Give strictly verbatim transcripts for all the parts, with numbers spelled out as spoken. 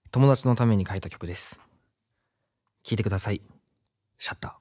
友達のために書いた曲です。聴いてください。シャッター。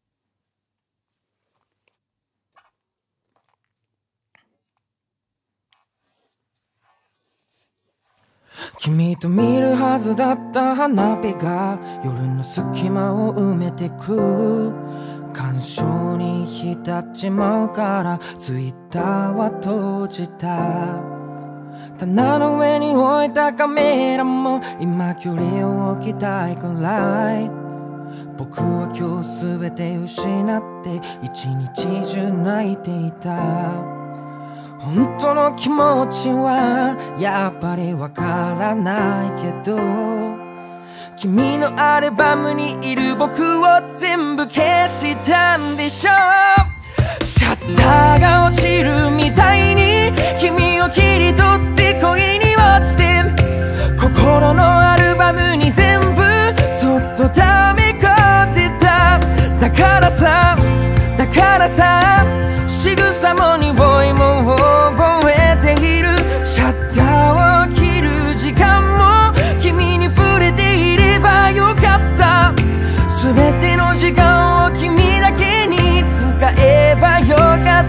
君と見るはずだった花火が夜の隙間を埋めてく。感傷に浸っちまうからツイッターは閉じた。棚の上に置いたカメラも今距離を置きたいくらい。僕は今日全て失って一日中泣いていた。本当の気持ちはやっぱりわからないけど、君のアルバムにいる僕を全部消したんでしょう。シャッターが落ちるみたいに君を切り取って恋に落ちて、心のアルバムに全部そっと溜め込んでた。だからさだからさ仕草も匂いも覚えている。シャッターを切る時間も君に触れていればよかった。全ての時間を君だけに使えばよかった。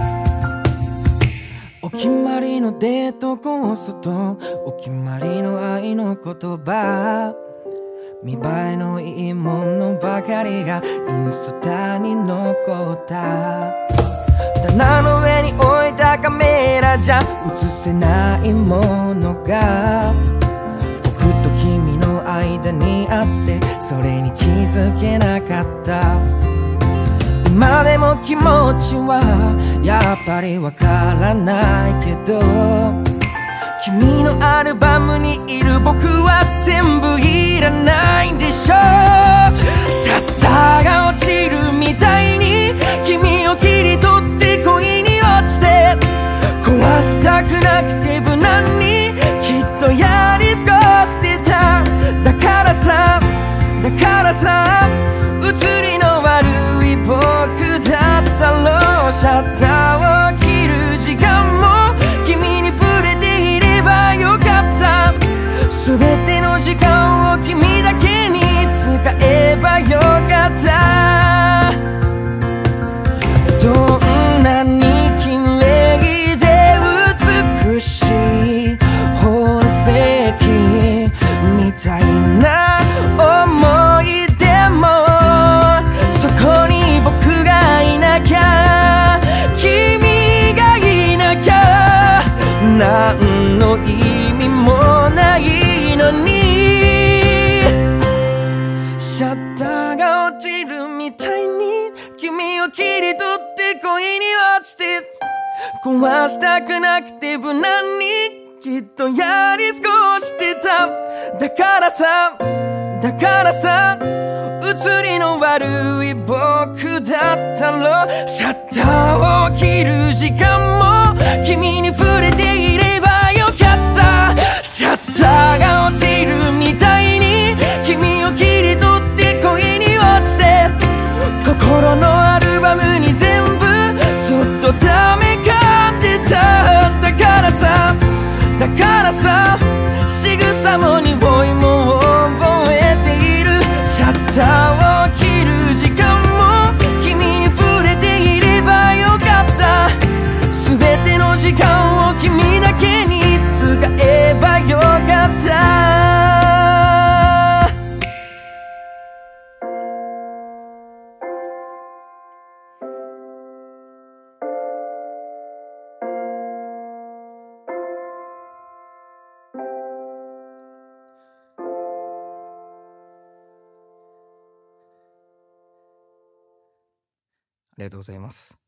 お決まりのデートコースとお決まりの愛の言葉、見栄えのいいものばかりがインスタに残った。棚の上に置いたカメラじゃ映せないものが僕と君の間にあって、それに気づけなかった。今でも気持ちはやっぱりわからないけど、君のアルバムにいる僕は全部いらないんでしょう。シャッターが落ちるみたいに君を切り取って恋に落ちて、壊したくなくて無難にきっとやり過ごしてた。だからさだからさ写りの悪い僕だったろう。シャッターを切る時間も君に触れていればよかった。全ての時間を君だけに使えばよかった。どんなに綺麗で美しい宝石みたいな思い出も、そこに僕がいなきゃ君がいなきゃ何の意味もないのに。シャッターが落ちるみたいに君を切り取って恋に落ちて、壊したくなくて無難にきっとやり過ごしてた。だからさだからさ写りの悪い僕だったろう。シャッターを切る時間も君に触れていればよかった。シャッターが落ちるみたいに君を切り取って恋に落ちて、心のアルバムに全部そっと溜め込んでた。だからさだからさ仕草も匂いも覚えている。シャッターを切る時間も君に触れていればよかった。全ての時間を君だけに使えばよかった。ありがとうございます。